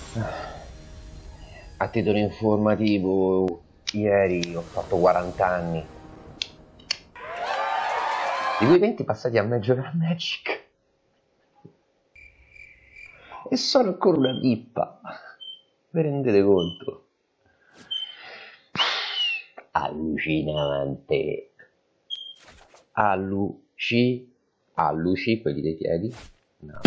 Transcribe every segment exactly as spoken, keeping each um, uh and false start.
A titolo informativo, ieri ho fatto quaranta anni, di cui venti passati a me giocare a Magic. E sono ancora una pippa, vi rendete conto? Allucinante. Alluci, alluci, quelli dei piedi. No.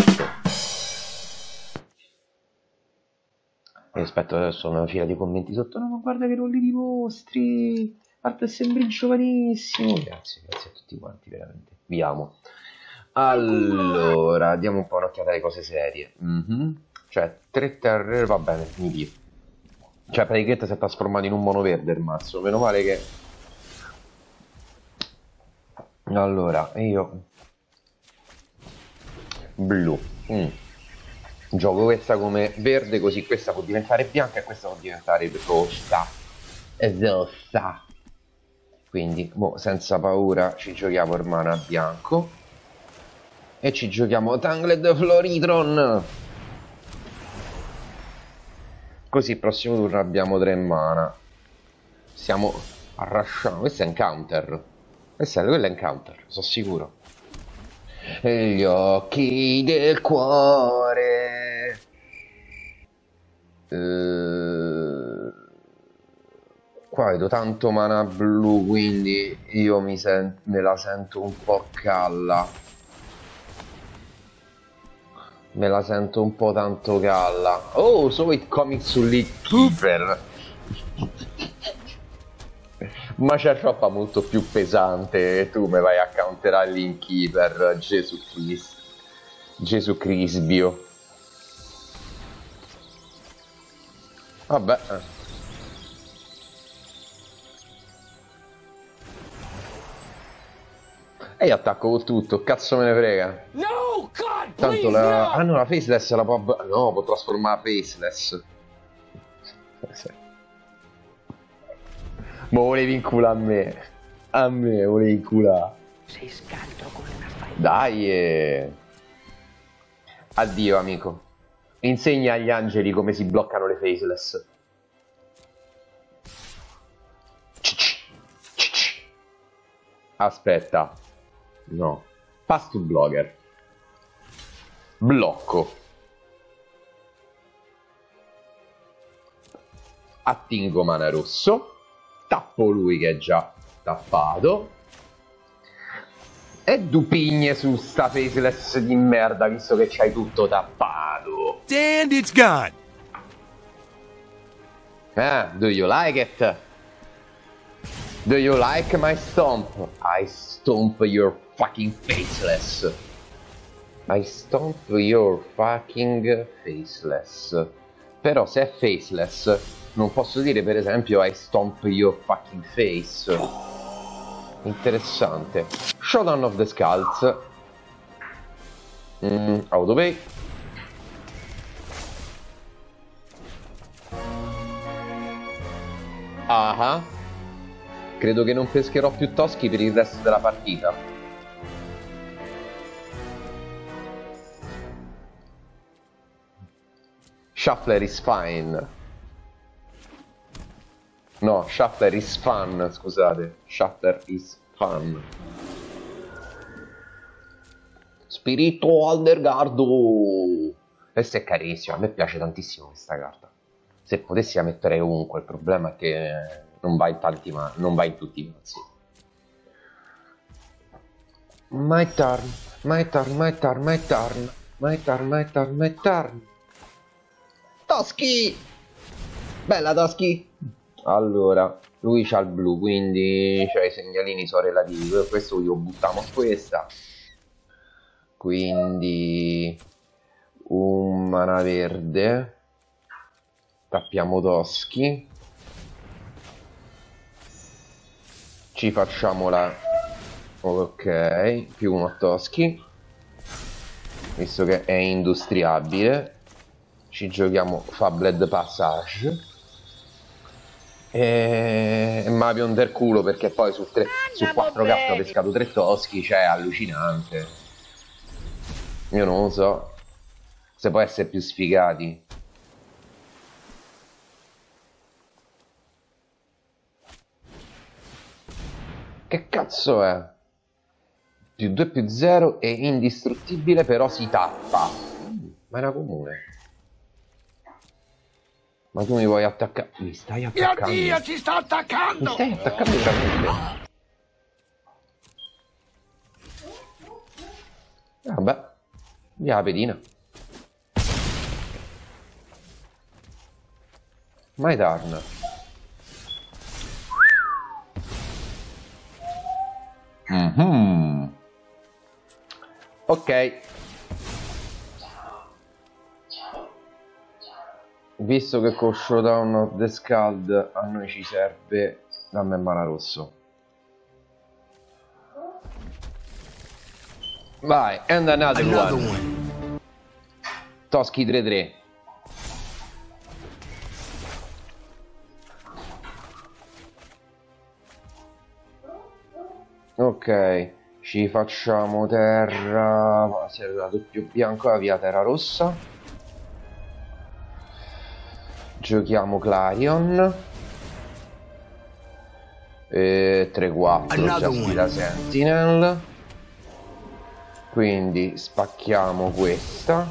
E aspetta, adesso ho una fila di commenti sotto. No, ma guarda che rolli di mostri. Guarda, sembri giovanissimo. Grazie, grazie a tutti quanti, veramente. Vi amo. Allora, diamo un po' un'occhiata alle cose serie. Mm-hmm. Cioè, tre terre, va bene, mi dico. Cioè, praticamente si è trasformato in un mono verde il mazzo. Meno male che... Allora, io... Blu. Mm. Gioco questa come verde, così questa può diventare bianca e questa può diventare rossa. Rossa. Quindi, boh, senza paura, ci giochiamo il mana bianco. E ci giochiamo Tangled Floritron. Così, prossimo turno abbiamo tre mana. Stiamo arrasciando. Questo è encounter. Questo è, quello è encounter, sono sicuro. Gli occhi del cuore. Uh, qua vedo tanto mana blu, quindi io mi sen me la sento un po' calla. Me la sento un po' tanto calla. Oh, so it coming su League Keeper. Ma c'è troppa molto più pesante e tu mi vai a counterare l'Inkeeper. Gesù Cristo. Gesù Crisbio. Vabbè. E io attacco con tutto, cazzo me ne frega. No, God, tanto please, la... no! Ah no, la Faceless la può... No, può trasformare Faceless. Ma volevi inculare a me. A me volevi inculare. Sei scaltro come una fai. Dai. Eh. Addio amico. Insegna agli angeli come si bloccano le Faceless. Aspetta. No. Pass to blogger. Blocco. Attingo mana rosso. Tappo lui che è già tappato. E dupigne su sta Faceless di merda, visto che c'hai tutto tappato. And it's gone. Ah, do you like it? Do you like my stomp? I stomp your fucking Faceless. I stomp your fucking Faceless. Però se è Faceless non posso dire per esempio I stomp your fucking face. Interessante. Showdown of the Skulls. mm, Autopay. Ah, credo che non pescherò più Toschi per il resto della partita. Shuffler is fine. No, Shuffler is fun, scusate. Shuffler is fun. Spirito Aldergardo. Questa è carissima, a me piace tantissimo questa carta. Se potessi la metterei ovunque, il problema è che non va in tanti ma non va in tutti i mazzi. My turn, my turn, my turn, my turn, my turn, my turn, my turn. Toschi! Bella Toschi! Allora, lui c'ha il blu, quindi cioè, i segnalini sono relativi. Questo io buttiamo a questa. Quindi un mana verde. Tappiamo Toschi. Ci facciamo la... Ok, più uno a Toschi. Visto che è industriabile. Ci giochiamo Fabled Passage. E Mavion del culo, perché poi su, tre, su quattro carta ho pescato tre Toschi, cioè allucinante. Io non lo so se può essere più sfigati. cazzo è? Più due più zero è indistruttibile, però si tappa. Ma era comune. Ma tu mi vuoi attaccare? Mi stai attaccando? Mio Dio, ci sta attaccando! Mi stai attaccando veramente? Vabbè, via la pedina. My turn. Mm-hmm. Ok. Visto che con Showdown of the Scald a noi ci serve, dammi il mana rosso. Vai, and another, another one. one. Toschi tre tre. Ok, ci facciamo terra, si è arrivato più bianco, via terra rossa. Giochiamo Clarion. E tre quattro, già sfida Sentinel. Quindi spacchiamo questa.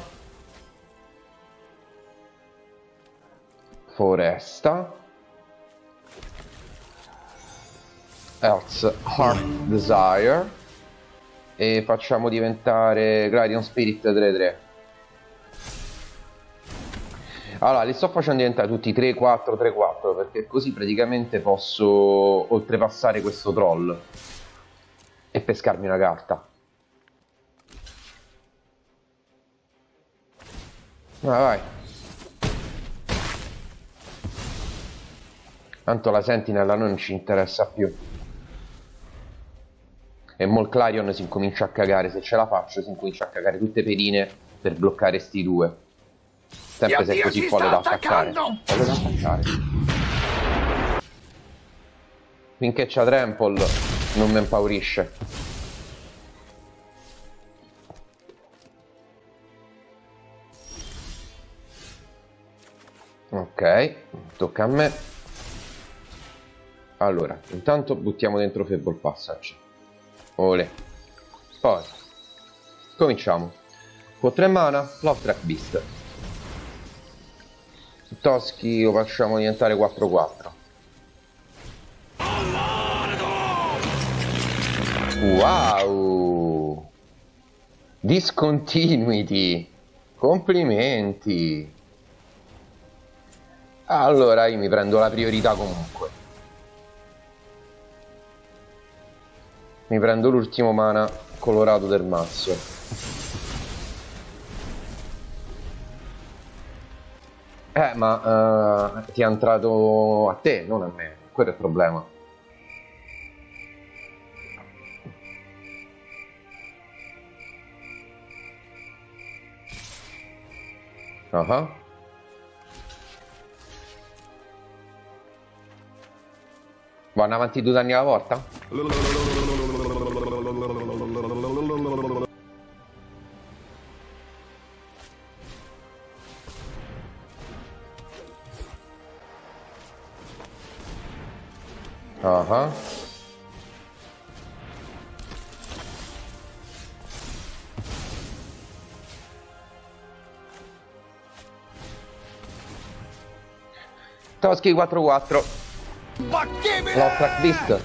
Foresta. Else Heart Desire. E facciamo diventare Clarion Spirit tre tre. Allora, li sto facendo diventare tutti tre quattro tre quattro perché così praticamente posso oltrepassare questo troll e pescarmi una carta. Vai, vai. Tanto la Sentinel a noi non ci interessa più. E mo il Clarion si incomincia a cagare, se ce la faccio si incomincia a cagare tutte pedine per bloccare sti due. Sempre se è così folle da attaccare. Folle da attaccare. Finché c'ha Trample non mi impaurisce. Ok, tocca a me. Allora, intanto buttiamo dentro Fable Passage. Olè. Poi cominciamo. Con tre mana, Love Track Beast. Toschi lo facciamo diventare quattro quattro. Wow! Discontinuity! Complimenti! Allora io mi prendo la priorità comunque. Mi prendo l'ultimo mana colorato del mazzo. Eh, ma uh, ti è entrato a te, non a me. Quello è il problema. Uh-huh. Vanno avanti due danni alla volta? Uh-huh. Toschi quattro quattro. Love Track Beast.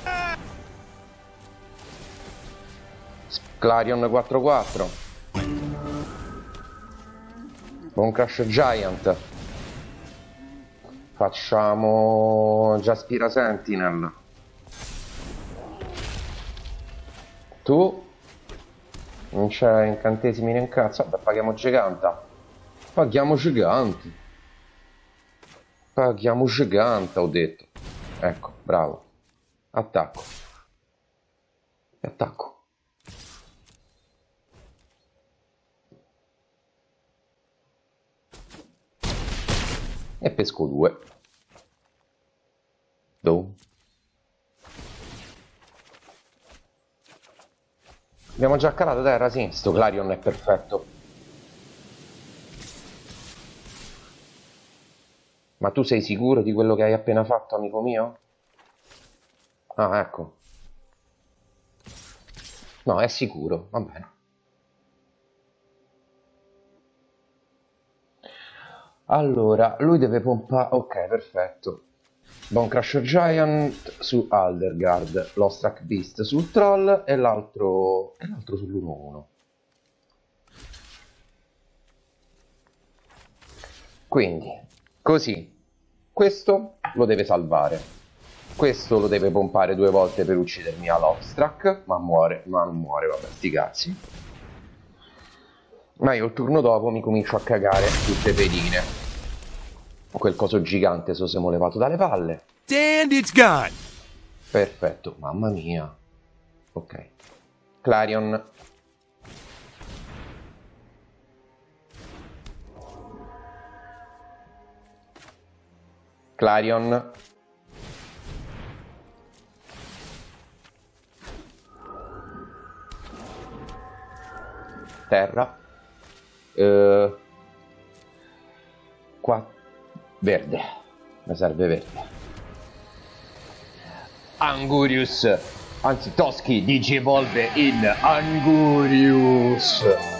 Clarion quattro quattro. Buon Crash Giant. Facciamo Jaspira Sentinel. Tu non c'è incantesimi né un cazzo. Vabbè, paghiamo giganta. Paghiamo gigante. Paghiamo gigante, ho detto. Ecco, bravo. Attacco. E attacco. E pesco due. Do. Abbiamo già calato terra, sì. Sto Clarion è perfetto. Ma tu sei sicuro di quello che hai appena fatto, amico mio? Ah, ecco. No, è sicuro, va bene. Allora, lui deve pompare... Ok, perfetto. Bone Crusher Giant su Aldergard, l'Ostrac Beast sul Troll e l'altro... e l'altro sull'uno uno. Quindi, così. Questo lo deve salvare. Questo lo deve pompare due volte per uccidermi all'Ostrac, ma muore, ma non muore, vabbè, sti cazzi. Ma io il turno dopo mi comincio a cagare tutte pedine. Quel coso gigante so siamo levato dalle palle. And it's gone. Perfetto, mamma mia. Ok. Clarion. Clarion. Terra. Uh, qua. Verde. Mi serve verde. Angurius. Anzi, Toski digievolve in Angurius.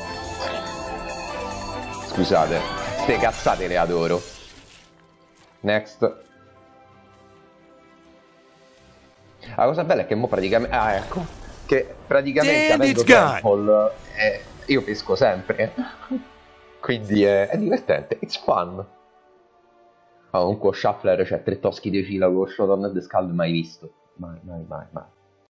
Scusate, ste cazzate le adoro. Next. La cosa bella è che mo praticamente... Ah, ecco. Che praticamente And avendo it's gone. Temple, eh, io pesco sempre. Quindi è, è divertente. It's fun. Ah, comunque Shuffler c'è tre toschi di fila con Shodan e The Scald mai visto. Mai, mai, mai, mai.